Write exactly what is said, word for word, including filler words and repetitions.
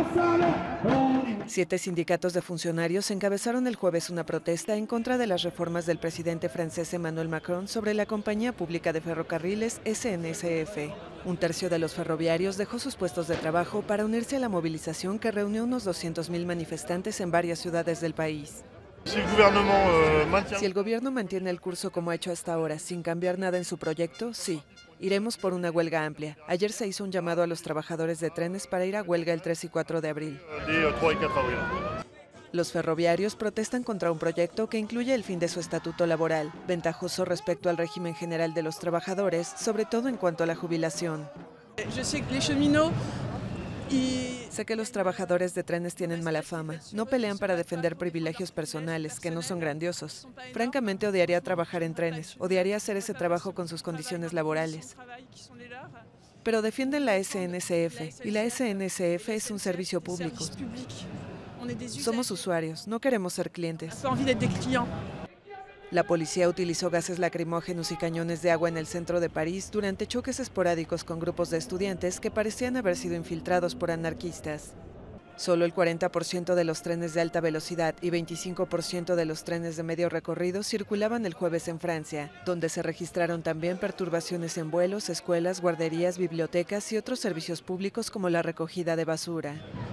Siete sindicatos de funcionarios encabezaron el jueves una protesta en contra de las reformas del presidente francés Emmanuel Macron sobre la compañía pública de ferrocarriles S N C F. Un tercio de los ferroviarios dejó sus puestos de trabajo para unirse a la movilización que reunió unos doscientos mil manifestantes en varias ciudades del país. Si el gobierno mantiene el curso como ha hecho hasta ahora, sin cambiar nada en su proyecto, sí. Iremos por una huelga amplia. Ayer se hizo un llamado a los trabajadores de trenes para ir a huelga el tres y cuatro de abril. Los ferroviarios protestan contra un proyecto que incluye el fin de su estatuto laboral, ventajoso respecto al régimen general de los trabajadores, sobre todo en cuanto a la jubilación. Sé que los trabajadores de trenes tienen mala fama. No pelean para defender privilegios personales, que no son grandiosos. Francamente, odiaría trabajar en trenes. Odiaría hacer ese trabajo con sus condiciones laborales. Pero defienden la S N C F, y la S N C F es un servicio público. Somos usuarios, no queremos ser clientes. La policía utilizó gases lacrimógenos y cañones de agua en el centro de París durante choques esporádicos con grupos de estudiantes que parecían haber sido infiltrados por anarquistas. Solo el cuarenta por ciento de los trenes de alta velocidad y veinticinco por ciento de los trenes de medio recorrido circulaban el jueves en Francia, donde se registraron también perturbaciones en vuelos, escuelas, guarderías, bibliotecas y otros servicios públicos como la recogida de basura.